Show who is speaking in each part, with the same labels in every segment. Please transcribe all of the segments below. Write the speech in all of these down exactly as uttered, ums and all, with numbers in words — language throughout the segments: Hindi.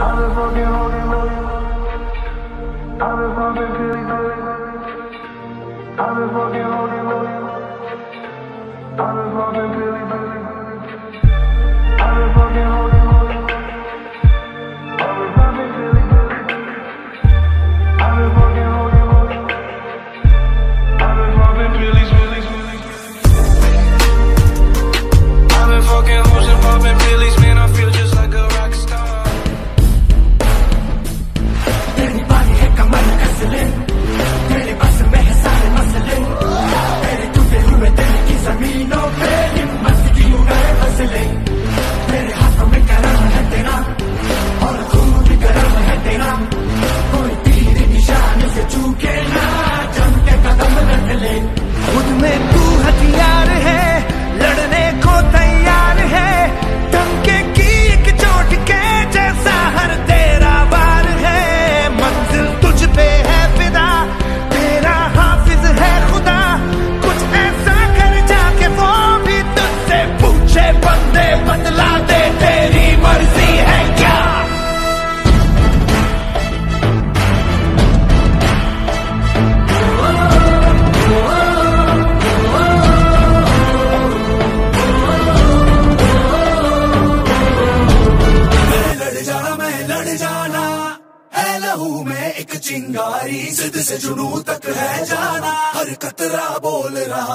Speaker 1: एक चिंगारी जिद से जुनू तक है जाना, हर कतरा बोल रहा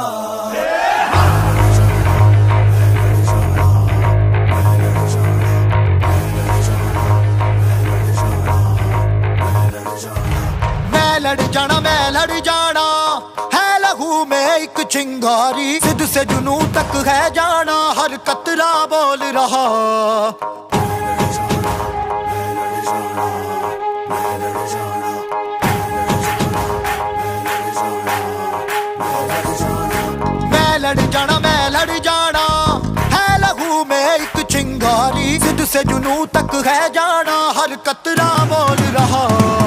Speaker 2: मैं लड़ जाना, मैं लड़ जाना है लहू में एक चिंगारी, जिद से जुनू तक है जाना, हर कतरा बोल रहा। मैं लड़ जाना, मैं लड़ जाना है लहू में एक चिंगारी, जिद से जुनू तक है जाना, हर कतरा बोल रहा।